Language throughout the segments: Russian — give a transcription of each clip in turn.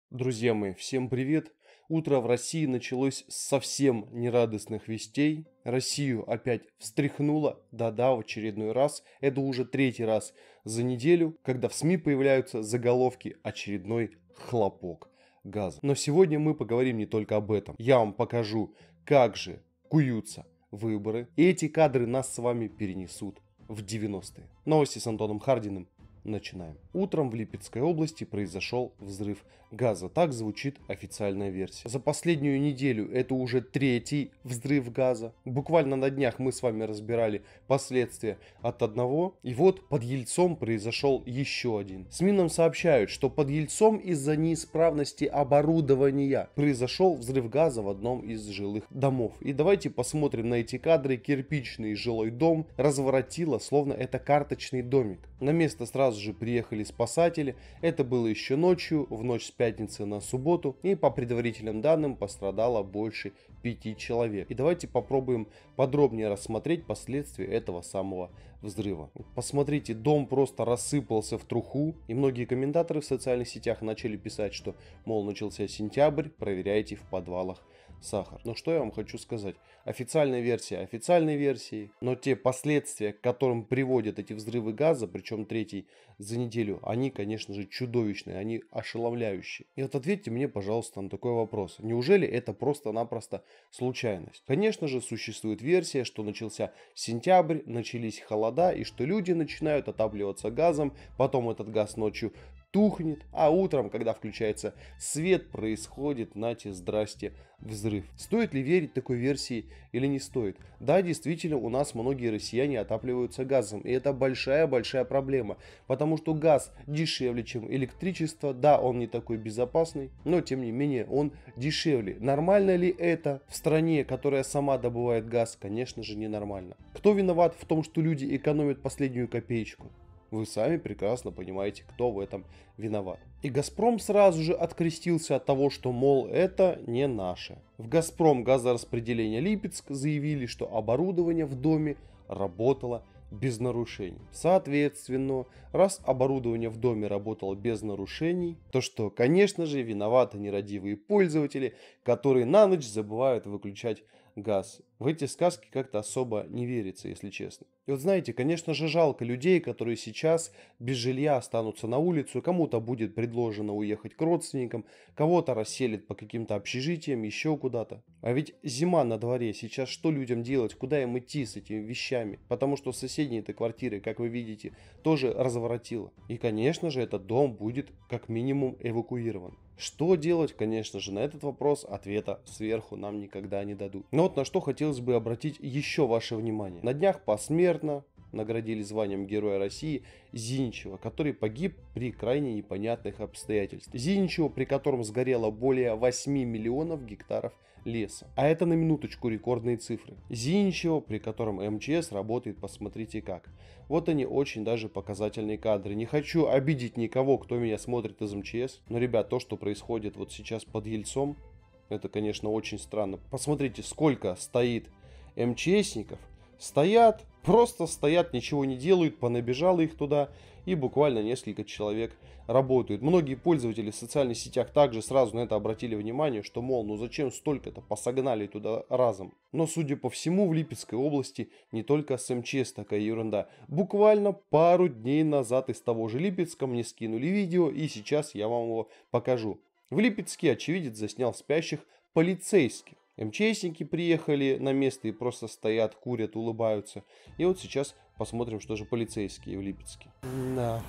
Друзья мои, всем привет! Утро в России началось с совсем нерадостных вестей. Россию опять встряхнуло, да-да, в очередной раз. Это уже третий раз за неделю, когда в СМИ появляются заголовки «Очередной хлопок газа». Но сегодня мы поговорим не только об этом. Я вам покажу, как же куются выборы. И эти кадры нас с вами перенесут в 90-е. Новости с Антоном Хардиным. Начинаем. Утром в Липецкой области произошел взрыв газа. Так звучит официальная версия. За последнюю неделю это уже третий взрыв газа. Буквально на днях мы с вами разбирали последствия от одного. И вот под Ельцом произошел еще один. СМИ нам сообщают, что под Ельцом из-за неисправности оборудования произошел взрыв газа в одном из жилых домов. И давайте посмотрим на эти кадры. Кирпичный жилой дом разворотило, словно это карточный домик. На место сразу же приехали спасатели. Это было еще ночью, в ночь с пятницы на субботу. И по предварительным данным пострадало больше 5 человек. И давайте попробуем подробнее рассмотреть последствия этого самого взрыва. Посмотрите, дом просто рассыпался в труху. И многие комментаторы в социальных сетях начали писать, что, мол, начался сентябрь, проверяйте в подвалах сахар. Но что я вам хочу сказать? Официальная версия официальной версии, но те последствия, к которым приводят эти взрывы газа, причем третий за неделю, они, конечно же, чудовищные, они ошеломляющие. И вот ответьте мне, пожалуйста, на такой вопрос. Неужели это просто-напросто случайность? Конечно же, существует версия, что начался сентябрь, начались холода, и что люди начинают отапливаться газом, потом этот газ ночью тухнет, а утром, когда включается свет, происходит, нате, здрасте, взрыв. Стоит ли верить такой версии или не стоит? Да, действительно, у нас многие россияне отапливаются газом, и это большая-большая проблема, потому что газ дешевле, чем электричество, да, он не такой безопасный, но тем не менее он дешевле. Нормально ли это в стране, которая сама добывает газ? Конечно же, ненормально. Кто виноват в том, что люди экономят последнюю копеечку? Вы сами прекрасно понимаете, кто в этом виноват. И «Газпром» сразу же открестился от того, что, мол, это не наше. В «Газпром» газораспределение Липецк заявили, что оборудование в доме работало без нарушений. Соответственно, раз оборудование в доме работало без нарушений, то что, конечно же, виноваты нерадивые пользователи, которые на ночь забывают выключать газ. В эти сказки как-то особо не верится, если честно. И вот знаете, конечно же, жалко людей, которые сейчас без жилья останутся на улицу, кому-то будет предложено уехать к родственникам, кого-то расселят по каким-то общежитиям, еще куда-то. А ведь зима на дворе, сейчас что людям делать, куда им идти с этими вещами? Потому что соседние-то квартиры, как вы видите, тоже разворотило. И, конечно же, этот дом будет как минимум эвакуирован. Что делать, конечно же, на этот вопрос ответа сверху нам никогда не дадут. Но вот на что хотелось бы обратить еще ваше внимание. На днях посмертно наградили званием Героя России Зиничева, который погиб при крайне непонятных обстоятельствах. Зиничева, при котором сгорело более 8 миллионов гектаров леса. А это на минуточку рекордные цифры. Зиничева, при котором МЧС работает, посмотрите как. Вот они очень даже показательные кадры. Не хочу обидеть никого, кто меня смотрит из МЧС. Но, ребят, то, что происходит вот сейчас под Ельцом, это, конечно, очень странно. Посмотрите, сколько стоит МЧСников. Стоят, просто стоят, ничего не делают, понабежало их туда, и буквально несколько человек работают. Многие пользователи в социальных сетях также сразу на это обратили внимание, что, мол, ну зачем столько-то посогнали туда разом. Но, судя по всему, в Липецкой области не только с МЧС такая ерунда. Буквально пару дней назад из того же Липецка мне скинули видео, и сейчас я вам его покажу. В Липецке очевидец заснял спящих полицейских. МЧСники приехали на место и просто стоят, курят, улыбаются. И вот сейчас посмотрим, что же полицейские в Липецке. Да.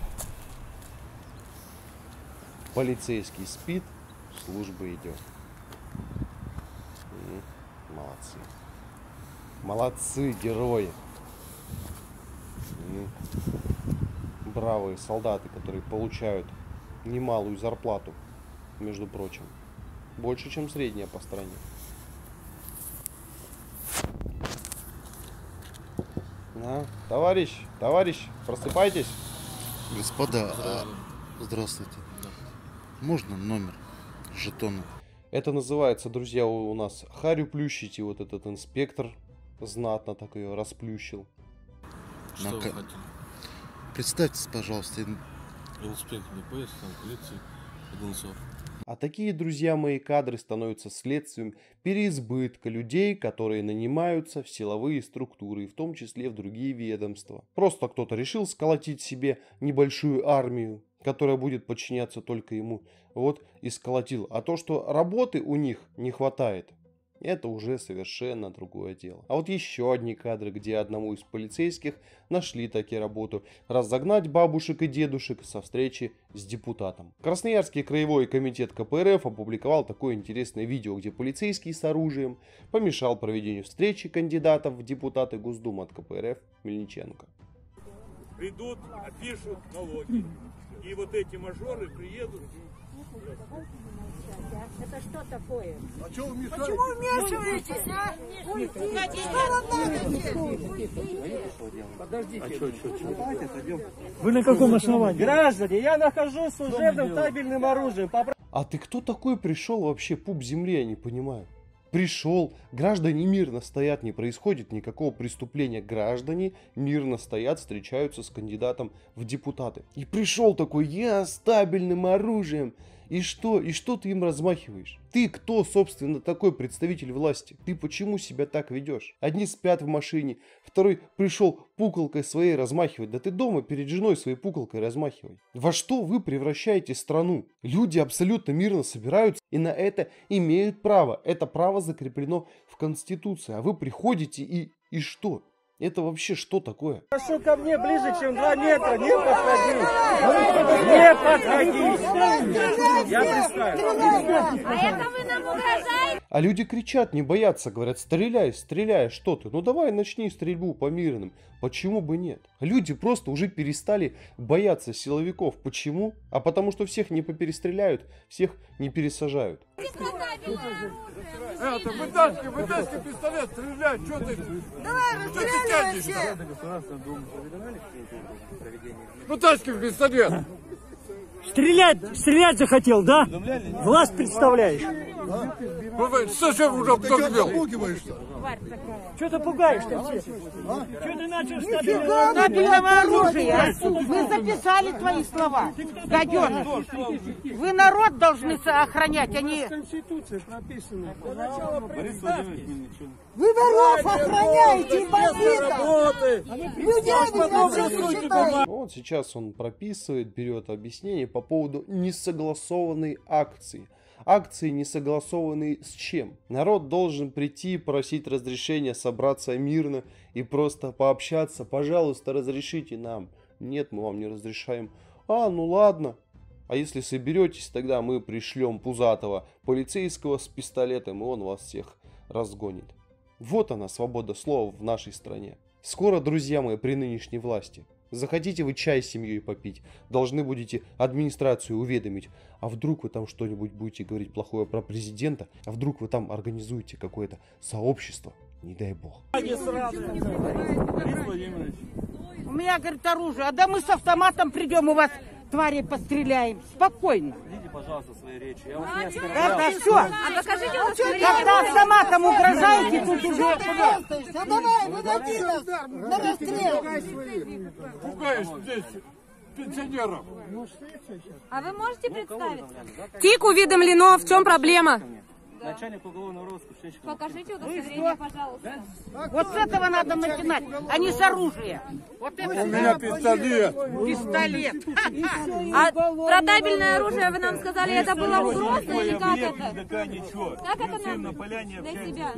Полицейский спит, служба идет. Молодцы. Молодцы, герои. Бравые солдаты, которые получают немалую зарплату, между прочим. Больше, чем средняя по стране. Товарищ, просыпайтесь. Господа, здравствуйте. Можно номер жетона? Это называется, друзья, у нас харю плющить, и вот этот инспектор знатно так ее расплющил. Что вы хотели? Представьтесь, пожалуйста. Инспектор ДПС, полиции Одинцов. А такие, друзья мои, кадры становятся следствием переизбытка людей, которые нанимаются в силовые структуры, в том числе в другие ведомства. Просто кто-то решил сколотить себе небольшую армию, которая будет подчиняться только ему. Вот и сколотил. А то, что работы у них не хватает, это уже совершенно другое дело. А вот еще одни кадры, где одному из полицейских нашли таки работу: разогнать бабушек и дедушек со встречи с депутатом. Красноярский краевой комитет КПРФ опубликовал такое интересное видео, где полицейский с оружием помешал проведению встречи кандидатов в депутаты Госдумы от КПРФ Мельниченко. Придут, опишут налоги. И вот эти мажоры приедут. Это что такое? А что вы мешаете? Почему вмешиваетесь, а? Подождите. Вы на каком основании? Граждане, я нахожусь с служебным табельным оружием. А ты кто такой пришел вообще, пуп земли, я не понимаю. Пришел, граждане мирно стоят, не происходит никакого преступления. Граждане мирно стоят, встречаются с кандидатом в депутаты. И пришел такой: я с табельным оружием. И что? И что ты им размахиваешь? Ты кто, собственно, такой представитель власти? Ты почему себя так ведешь? Одни спят в машине, второй пришел пуколкой своей размахивать. Да ты дома перед женой своей пуколкой размахивай. Во что вы превращаете страну? Люди абсолютно мирно собираются и на это имеют право. Это право закреплено в Конституции. А вы приходите и что? Это вообще что такое? Прошу ко мне ближе, чем 2 метра. Не подходи. Не подходи. Я представлю. А это вы нам угрожаете? А люди кричат, не боятся, говорят: стреляй, стреляй, что ты? Ну давай начни стрельбу по мирным. Почему бы нет? Люди просто уже перестали бояться силовиков. Почему? А потому что всех не поперестреляют, всех не пересажают. Это, вытаскивай пистолет, стреляй, что ты? Давай, расстреляй. Вытаскивай пистолет. Стрелять захотел, да? Власть представляешь? Что же уже подогрел? Что ты пугаешь-то всех? Что ты начал Нифига табельного оружия! Мы записали твои слова, гаденыш. Вы народ должны охранять, а не... Конституция прописана. Вы воров охраняете, бандитов! Людей вообще считаете! Вот сейчас он прописывает, берет объяснение по поводу несогласованной акции. Акции несогласованные с чем? Народ должен прийти, просить разрешения, собраться мирно и просто пообщаться. Пожалуйста, разрешите нам. Нет, мы вам не разрешаем. А, ну ладно. А если соберетесь, тогда мы пришлем пузатого полицейского с пистолетом, и он вас всех разгонит. Вот она, свобода слова в нашей стране. Скоро, друзья мои, при нынешней власти. Захотите вы чай с семьей попить, должны будете администрацию уведомить. А вдруг вы там что-нибудь будете говорить плохое про президента? А вдруг вы там организуете какое-то сообщество? Не дай бог. У меня, говорит, оружие, а да мы с автоматом придем, у вас твари постреляем. Спокойно. Идите, пожалуйста, свои речи. Я вас не Это все. А покажите вот Когда автоматом угрожаете, тут уже... Давай, выходи нас на расстрел. Пугаешь здесь пенсионеров. А вы можете представиться? ТИК уведомлено, в чем проблема? Начальник уголовного розыска. Покажите удостоверение, пожалуйста. Вот с этого надо начинать, а не с оружия. Вот это У меня пистолет. пистолет. А про табельное оружие вы нам сказали, это было угроза или как это? Как это нам для себя?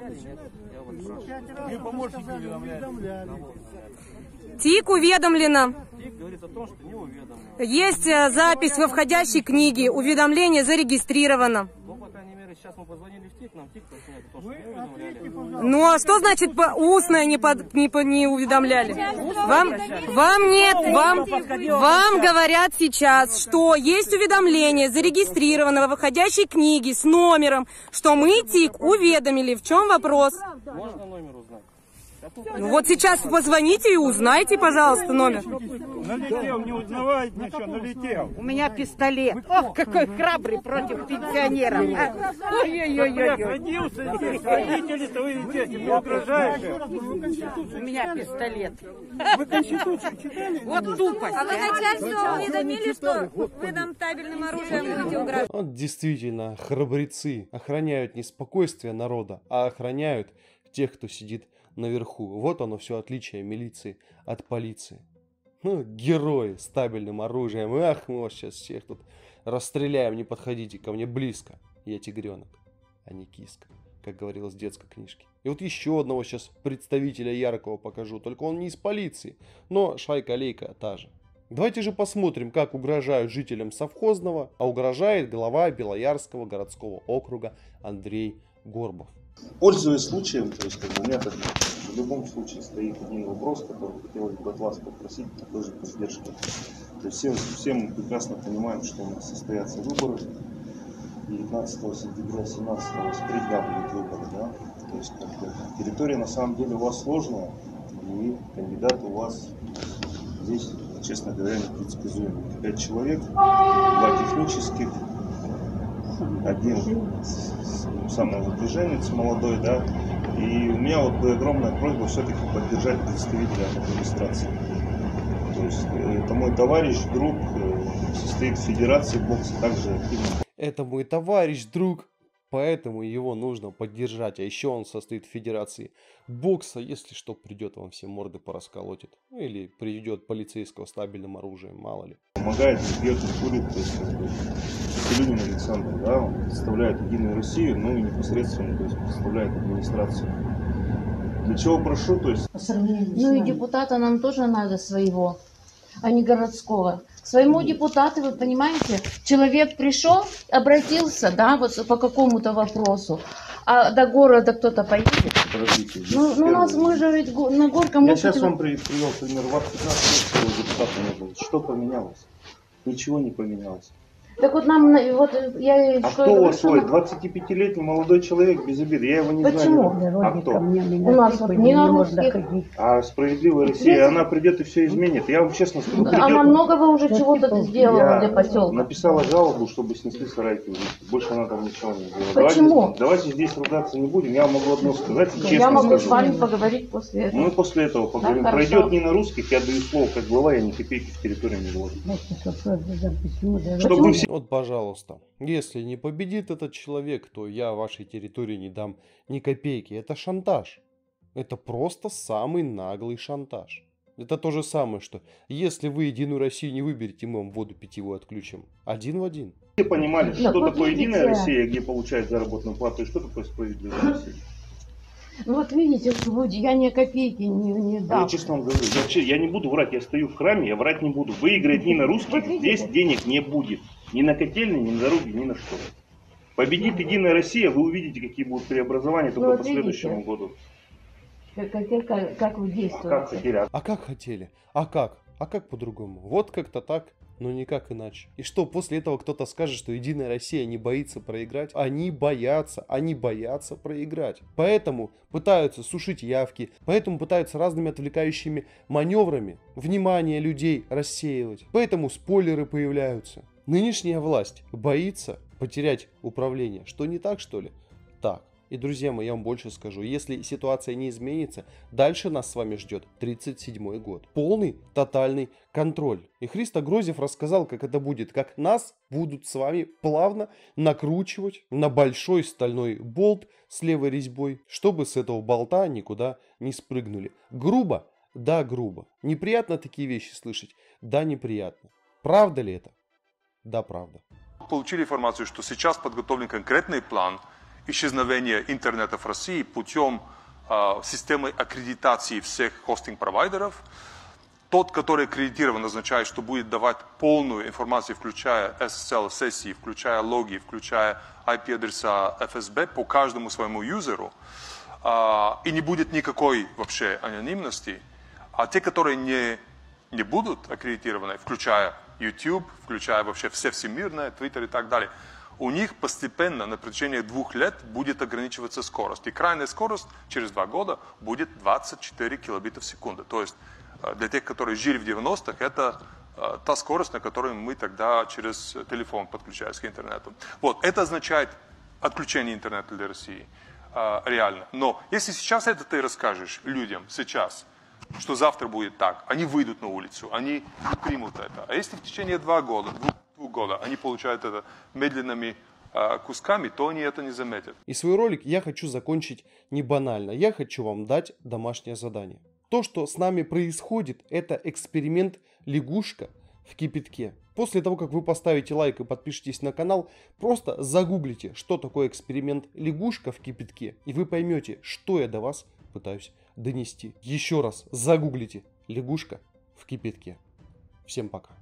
ТИК уведомлено. ТИК говорит о том, что не уведомлено. Есть запись во входящей книге, уведомление зарегистрировано. Ну, по крайней мере, сейчас мы позвонили в ТИК, нам ТИК поясняет о том, что не уведомляли. Ну а что значит устно не уведомляли? Вам нет, вам говорят сейчас, что есть уведомление зарегистрировано во входящей книге с номером, что мы ТИК уведомили. В чем вопрос? Можно номер узнать? Ну вот сейчас позвоните и узнайте, пожалуйста, номер. Налетел, не узнавает ничего, налетел. У меня пистолет. Ох, какой храбрый против пенсионеров. Ой-ой-ой-ой. Родился здесь, родители-то вы здесь, не угрожаете. У меня пистолет. Вы Конституцию читали? Вот тупость. А вы начальство уведомили, что вы нам табельным оружием будете угрожать? Вот действительно, храбрецы охраняют не спокойствие народа, а охраняют тех, кто сидит наверху. Вот оно все отличие милиции от полиции. Ну, герои с табельным оружием. Ах, мы вас сейчас всех тут расстреляем, не подходите ко мне близко. Я тигренок, а не киска, как говорилось в детской книжке. И вот еще одного сейчас представителя яркого покажу, только он не из полиции, но шайка-лейка та же. Давайте же посмотрим, как угрожают жителям совхозного, а угрожает глава Белоярского городского округа Андрей Горбов. Пользуясь случаем, то есть у меня в любом случае стоит один вопрос, который хотелось бы от вас попросить такой же поддержки. То есть все мы прекрасно понимаем, что у нас состоятся выборы. 19 сентября, 17 с 3 дня будут выборы, да? То есть территория на самом деле у вас сложная, и кандидаты у вас здесь, честно говоря, непредсказуемые. 5 человек, 2 технических, один самовыдвиженец молодой, да, и у меня вот огромная просьба все-таки поддержать представителя администрации. То есть это мой товарищ, друг, состоит в федерации бокса, также активно. Это мой товарищ, друг, поэтому его нужно поддержать. А еще он состоит в федерации бокса, если что, придет вам все морды порасколотит. Ну, или приведет полицейского с табельным оружием, мало ли. Помогает, не пьет, не курит, то есть Пилюгин Александр, да, он представляет Единую Россию, ну и непосредственно, то есть представляет администрацию. Для чего прошу, то есть... Ну и депутата нам тоже надо своего, а не городского. К своему депутату, вы понимаете, человек пришел, обратился, да, вот по какому-то вопросу, а до города кто-то поедет. Подождите, ну нас мы же ведь на Горьком... Я сейчас вам привел пример. В 15 лет депутата не было. Что поменялось? Ничего не поменялось. Так вот нам, вот я... А кто у вас свой? 25-летний молодой человек, без обиды. Я его не Почему? знаю. А кто? У нас вот не на русских. А справедливая Россия, она придет и все изменит. Я вам честно скажу, придет... Она многого уже чего-то сделала для поселка. Написала жалобу, чтобы снесли сарайки. Больше она там ничего не сделала. Почему? Давайте здесь ругаться не будем. Я могу одно сказать, честно я могу скажу. с вами поговорить после этого. Мы после этого поговорим. Да, пройдет не на русских, я даю слово как глава, я ни копейки в территорию не вложу. Чтобы все... Вот, пожалуйста, если не победит этот человек, то я вашей территории не дам ни копейки. Это шантаж. Это просто самый наглый шантаж. Это то же самое, что если вы Единую Россию не выберете, мы вам воду питьевую отключим. Один в один. Все понимали, что такое Единая Россия, где получает заработную плату, и что такое справедливая Россия. Ну вот видите, я ни копейки не дам. Я честно вам говорю, я не буду врать, я стою в храме, я врать не буду. Выиграть ни на русских, здесь денег не будет. Ни на котельные, ни на дороги, ни на что. Победит Единая Россия, вы увидите, какие будут преобразования только по следующему году. Как вы действуете? А как хотели? А как хотели? А как? А как по-другому? Вот как-то так, но никак иначе. И что, после этого кто-то скажет, что Единая Россия не боится проиграть? Они боятся проиграть. Поэтому пытаются сушить явки, поэтому пытаются разными отвлекающими маневрами внимание людей рассеивать. Поэтому спойлеры появляются. Нынешняя власть боится потерять управление. Что не так, что ли? Так. И, друзья мои, я вам больше скажу. Если ситуация не изменится, дальше нас с вами ждет 37-й год. Полный, тотальный контроль. И Христо Грозев рассказал, как это будет. Как нас будут с вами плавно накручивать на большой стальной болт с левой резьбой, чтобы с этого болта никуда не спрыгнули. Грубо? Да, грубо. Неприятно такие вещи слышать? Да, неприятно. Правда ли это? Да, правда. Получили информацию, что сейчас подготовлен конкретный план исчезновения интернета в России путем системы аккредитации всех хостинг-провайдеров. Тот, который аккредитирован, означает, что будет давать полную информацию, включая SSL-сессии, включая логи, включая IP-адреса ФСБ по каждому своему юзеру. И не будет никакой вообще анонимности. А те, которые не будут аккредитированы, включая YouTube, включая вообще все всемирное, Twitter и так далее, у них постепенно на протяжении 2 лет будет ограничиваться скорость. И крайняя скорость через 2 года будет 24 килобита в секунду. То есть для тех, которые жили в 90-х, это та скорость, на которой мы тогда через телефон подключались к интернету. Вот, это означает отключение интернета для России. Реально. Но если сейчас это ты расскажешь людям, сейчас, что завтра будет так, они выйдут на улицу, они не примут это. А если в течение 2 года, 2 года они получают это медленными кусками, то они это не заметят. И свой ролик я хочу закончить не банально. Я хочу вам дать домашнее задание. То, что с нами происходит, это эксперимент лягушка в кипятке. После того, как вы поставите лайк и подпишитесь на канал, просто загуглите, что такое эксперимент лягушка в кипятке, и вы поймете, что я до вас пытаюсь донести. Еще раз загуглите лягушка в кипятке. Всем пока.